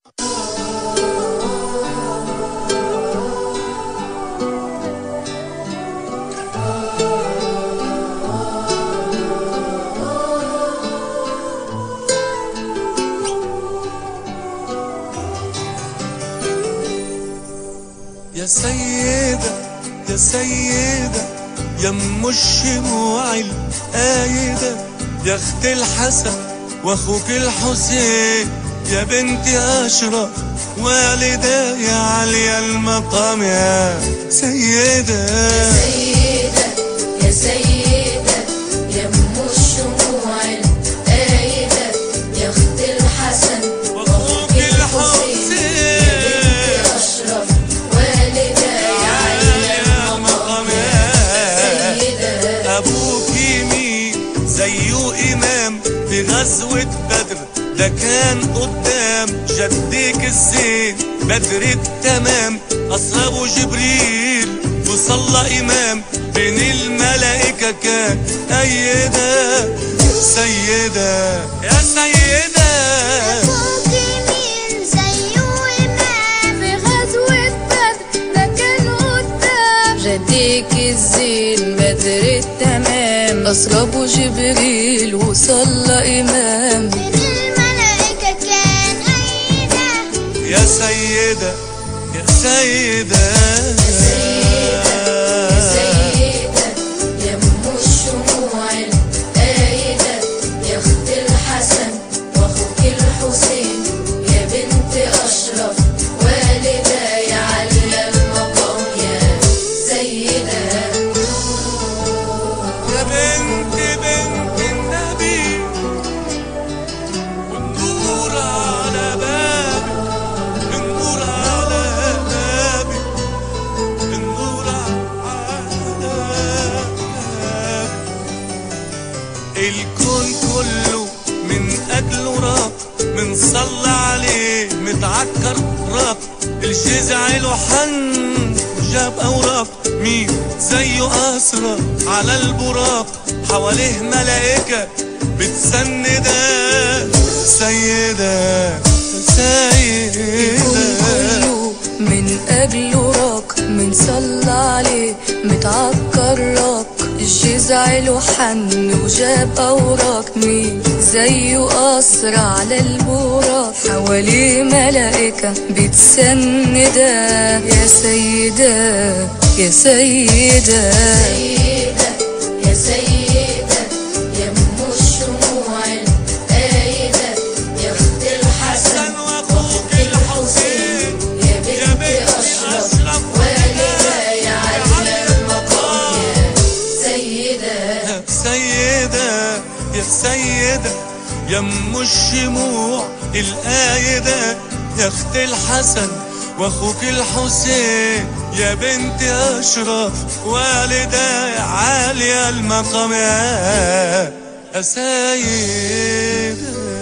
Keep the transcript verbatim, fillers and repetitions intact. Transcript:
يا سيدة يا سيدة يا ام الشموع القايدة، يا اخت الحسن واخوك الحسين، يا بنت اشرف والدة، يا عليا المقام يا سيدة. يا سيدة يا سيدة يا ام الشموع القايدة، يا اخت الحسن واخوك الحسين، يا بنت اشرف والدة، يا عليا المقام يا سيدة. ابوكي مين زيه امام في غزوة بدر، ده كان قدام جدك الزين بدر التمام، أصحابه جبريل وصلى إمام بين الملائكة كان أيدة سيدة يا سيدة. أبوكي مين زيه إمام في غزوة بدر، ده كان قدام جدك الزين بدر التمام، أصحابه جبريل وصلى إمام بين الملائكة كان أيدة. يا سيدة يا سيدة يا سيدة يا ام الشموع القايدة، يا اخت الحسن واخوك الحسين، يا بنت اشرف والدة، يا عليا المقام يا سيدة. يا بنت بنت النبي والنور على بابك، النور على بابك، النور على بابك. الكون كله من أجله راق، من صلى عليه متعكر راق، الجزع له حن جاب أوراق، مين زيه أسرى على البراق، حواليه ملائكة بتسندة سيدة سيدة. كله من أجله راق، من صلى عليه متعكر راق، الجزع له حن وجاب أوراق، مين زيه أسرى على البراق، حواليه ملائكة بتسندة يا سيدة يا سيدة. سيدة يا سيدة يا ام الشموع القايدة، يا اخت الحسن واخوك الحسين، يا بنت اشرف والدة، يا عليا المقام يا سيدة. يا سيدة يا سيدة يا ام الشموع القايدة، يا اخت الحسن واخوك الحسين، يا بنت اشرف والدة، يا عالية المقام يا سيدة.